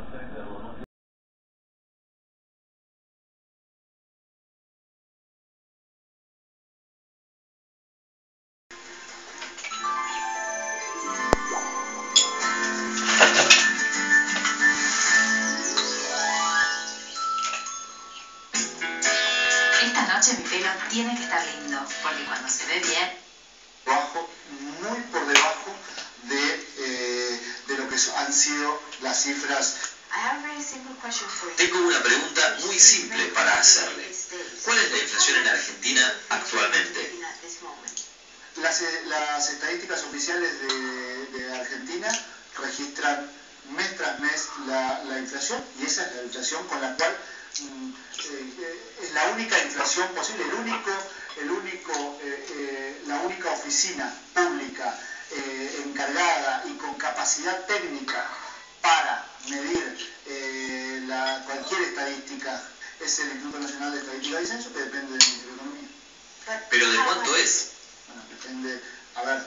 Esta noche mi pelo tiene que estar lindo, porque cuando se ve bien... Bajo, muy por debajo de lo que han sido las cifras. Tengo una pregunta muy simple para hacerle. ¿Cuál es la inflación en Argentina actualmente? Las estadísticas oficiales de Argentina registran mes tras mes la inflación, y esa es la inflación con la cual es la única inflación posible, la única oficina pública encargada y con capacidad técnica para medir cualquier estadística es el Instituto Nacional de Estadística y Censo, que depende del Ministerio de Economía. ¿Pero de cuánto es? Bueno, depende, a ver,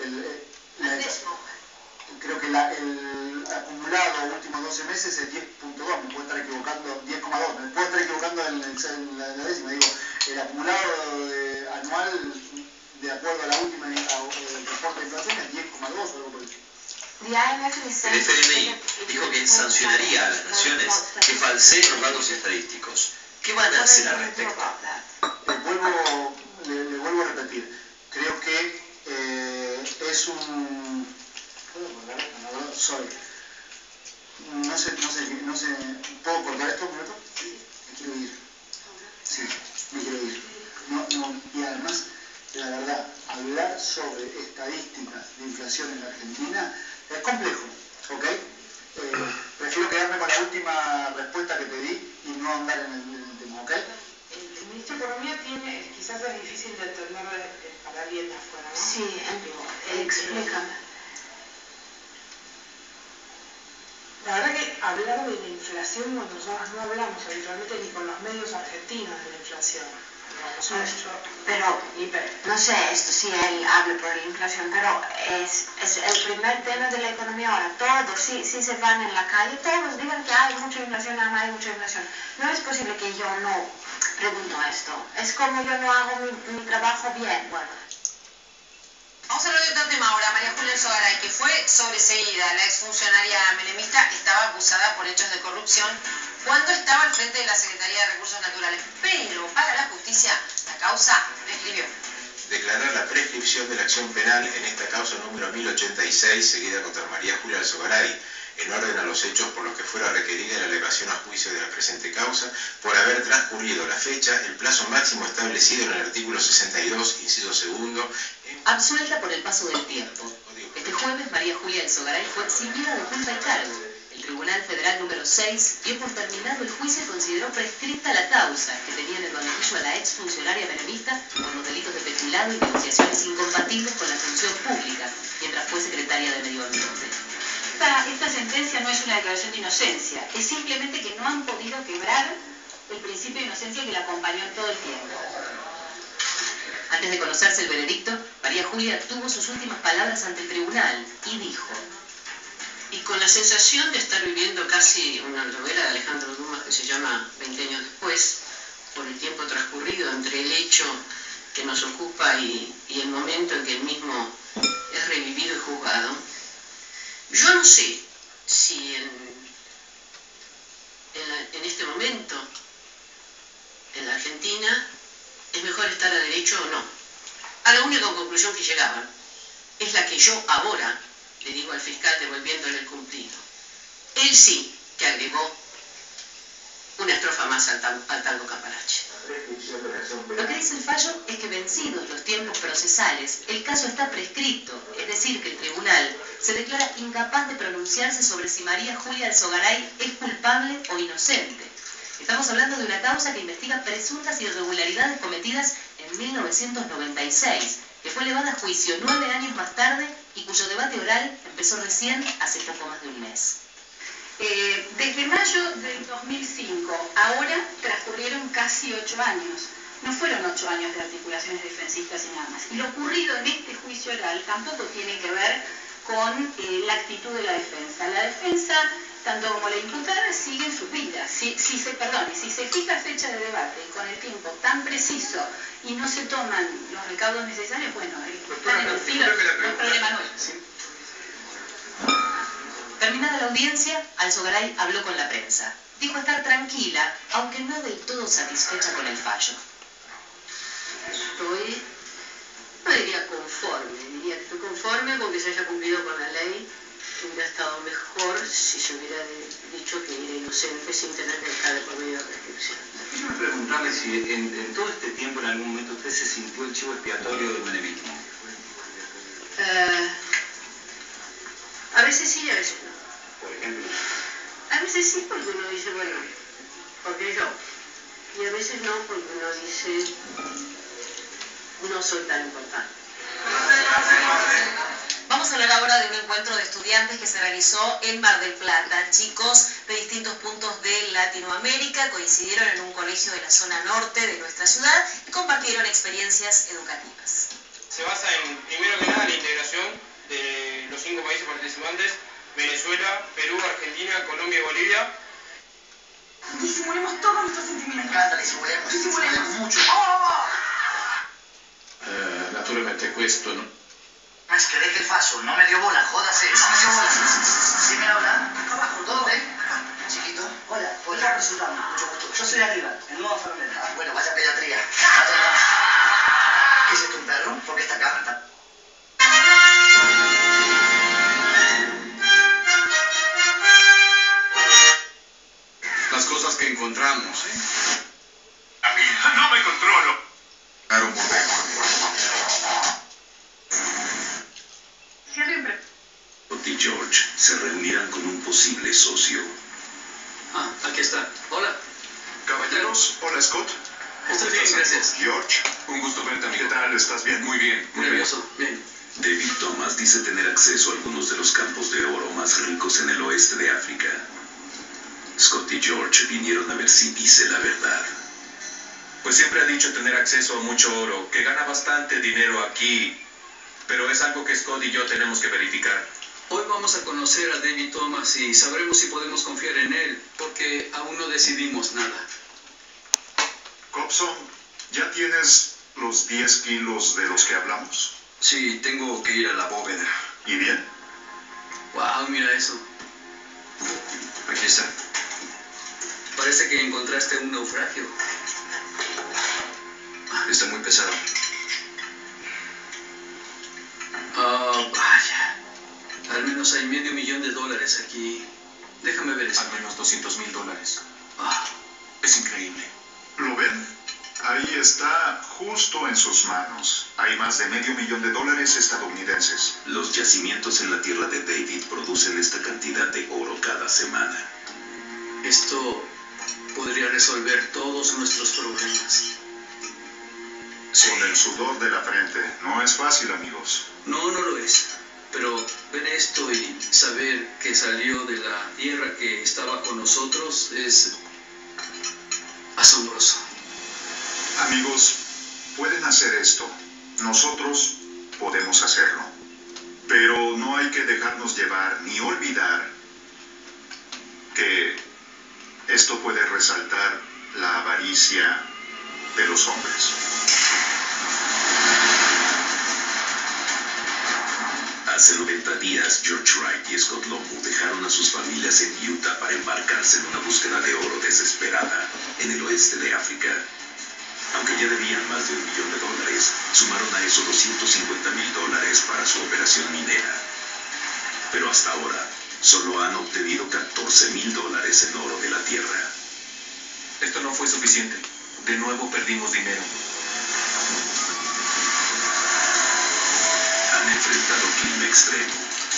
creo que el acumulado últimos 12 meses es 10.2, me puedo estar equivocando, 10,2, me puedo estar equivocando en la décima, digo, el acumulado anual, de acuerdo a la última reporte de inflación, es 10,2 o algo por el estilo. El FMI dijo que sancionaría a las naciones que falseen los datos estadísticos. ¿Qué van a hacer al respecto? Le vuelvo a repetir, creo que es un... No sé, ¿puedo cortar esto un minuto? Me quiero ir. Sí, me quiero ir. Y además, la verdad, hablar sobre estadísticas de inflación en la Argentina es complejo, ¿ok? Prefiero quedarme con la última respuesta que te di y no andar en el tema, ¿ok? El ministro de Economía quizás es difícil de entender para alguien de afuera, ¿no? Sí, explícame. La verdad que hablar de la inflación cuando nosotros no hablamos habitualmente ni con los medios argentinos de la inflación. Pero, no sé, esto sí él habla por la inflación, pero es el primer tema de la economía ahora. Todos, si se van en la calle, todos digan que hay mucha inflación, hay mucha inflación. No es posible que yo no pregunto esto. Es como yo no hago mi trabajo bien. Bueno. Vamos a hablar de otro tema ahora. María Julia Alzogaray, que fue sobreseída, la exfuncionaria menemista, estaba acusada por hechos de corrupción cuando estaba al frente de la Secretaría de Recursos Naturales. Pero para la justicia, la causa prescribió. Declarar la prescripción de la acción penal en esta causa número 1086, seguida contra María Julia Alzogaray, en orden a los hechos por los que fuera requerida la elevación a juicio de la presente causa, por haber transcurrido la fecha, el plazo máximo establecido en el artículo 62, inciso segundo. Absuelta por el paso del tiempo. Este jueves, María Julia Alzogaray fue eximida de culpa y cargo. El Tribunal Federal número 6 dio por terminado el juicio y consideró prescripta la causa que tenía en el banquillo a la exfuncionaria menemista por los delitos de peculado y negociaciones incompatibles con la función pública, mientras fue secretaria de Medio Ambiente. Esta sentencia no es una declaración de inocencia, es simplemente que no han podido quebrar el principio de inocencia que la acompañó en todo el tiempo. Antes de conocerse el veredicto, María Julia tuvo sus últimas palabras ante el tribunal y dijo: y con la sensación de estar viviendo casi una novela de Alejandro Dumas que se llama 20 años después, por el tiempo transcurrido entre el hecho que nos ocupa y el momento en que el mismo es revivido y juzgado, yo no sé si en este momento en la Argentina es mejor estar a derecho o no. A la única conclusión que llegaban es la que yo ahora le digo al fiscal devolviéndole el cumplido. Él sí que agregó una estrofa más al tango Cambalache. Lo que dice el fallo es que vencidos los tiempos procesales, el caso está prescrito, es decir, que el tribunal se declara incapaz de pronunciarse sobre si María Julia Alzogaray es culpable o inocente. Estamos hablando de una causa que investiga presuntas irregularidades cometidas en 1996, que fue elevada a juicio 9 años más tarde y cuyo debate oral empezó recién hace poco más de un mes. Desde mayo del 2005, ahora transcurrieron casi 8 años. No fueron 8 años de articulaciones defensistas y nada más. Y lo ocurrido en este juicio oral tampoco tiene que ver con la actitud de la defensa. La defensa, tanto como la imputada, siguen sus vidas. Si se fija fecha de debate con el tiempo tan preciso y no se toman los recaudos necesarios, bueno, están en el filo, no es problema nuestro. Terminada la audiencia, Alzogaray habló con la prensa. Dijo estar tranquila, aunque no del todo satisfecha con el fallo. Estoy, no diría conforme, diría que estoy conforme con que se haya cumplido con la ley. Hubiera estado mejor si se hubiera dicho que era inocente sin tener que estar por medio de prescripción. Quiero preguntarle si en todo este tiempo en algún momento usted se sintió el chivo expiatorio del menemismo. A veces sí y a veces no. Por ejemplo. A veces sí porque uno dice, bueno, porque yo. Y a veces no porque uno dice, no soy tan importante. Vamos a hablar ahora de un encuentro de estudiantes que se realizó en Mar del Plata. Chicos de distintos puntos de Latinoamérica coincidieron en un colegio de la zona norte de nuestra ciudad y compartieron experiencias educativas. Se basa en, primero que nada, la integración de los 5 países participantes: Venezuela, Perú, Argentina, Colombia y Bolivia. Disimulemos todos nuestros sentimientos. Me encanta, disimulemos mucho. Naturalmente questo no. Ma es que deje el faso, no me dio bola, jódase, no me dio bola. ¿Sí me habla? Acá abajo, ¿todo bien? Chiquito. Hola, hola. Resultado, mucho gusto. Yo soy Aníbal, el nuevo enfermero. Bueno, vaya pediatría. ¿Qué es esto, un perro? ¿Por qué está acá? Las cosas que encontramos, A mí no me controlo. Claro, por dentro. Scott y George se reunirán con un posible socio. Ah, aquí está. Hola. Caballeros, hola Scott. Estoy bien, gracias. George, Un gusto verte, amigo. ¿qué tal? ¿Estás bien? Muy bien, muy bien. Nervioso. Bien. David Thomas dice tener acceso a algunos de los campos de oro más ricos en el oeste de África. Scott y George vinieron a ver si dice la verdad. Pues siempre ha dicho tener acceso a mucho oro, que gana bastante dinero aquí, pero es algo que Scott y yo tenemos que verificar. Hoy vamos a conocer a David Thomas y sabremos si podemos confiar en él, porque aún no decidimos nada. Cobson, ¿ya tienes los 10 kilos de los que hablamos? Sí, tengo que ir a la bóveda. ¿Y bien? Wow, mira eso. Aquí está. Parece que encontraste un naufragio. Está muy pesado. Ah, vaya. Al menos hay $500,000 aquí. Déjame ver eso. Al menos $200,000. Ah, Es increíble. ¿Lo ven? Ahí está, justo en sus manos. Hay más de $500,000 estadounidenses. Los yacimientos en la tierra de David producen esta cantidad de oro cada semana. esto podría resolver todos nuestros problemas. Sí. Con el sudor de la frente. No es fácil, amigos. No, no lo es. Pero ver esto y saber que salió de la tierra que estaba con nosotros es asombroso. Amigos, pueden hacer esto. Nosotros podemos hacerlo. Pero no hay que dejarnos llevar ni olvidar que esto puede resaltar la avaricia de los hombres. Hace 90 días, George Wright y Scott Lomu dejaron a sus familias en Utah para embarcarse en una búsqueda de oro desesperada en el oeste de África. Aunque ya debían más de $1 millón, sumaron a eso $250,000 para su operación minera. Pero hasta ahora, solo han obtenido $14,000 en oro de la tierra. Esto no fue suficiente. De nuevo perdimos dinero. Han enfrentado clima extremo,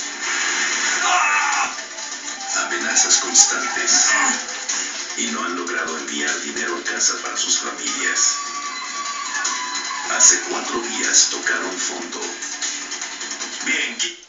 amenazas constantes y no han logrado enviar dinero a casa para sus familias. Hace 4 días tocaron fondo. Bien,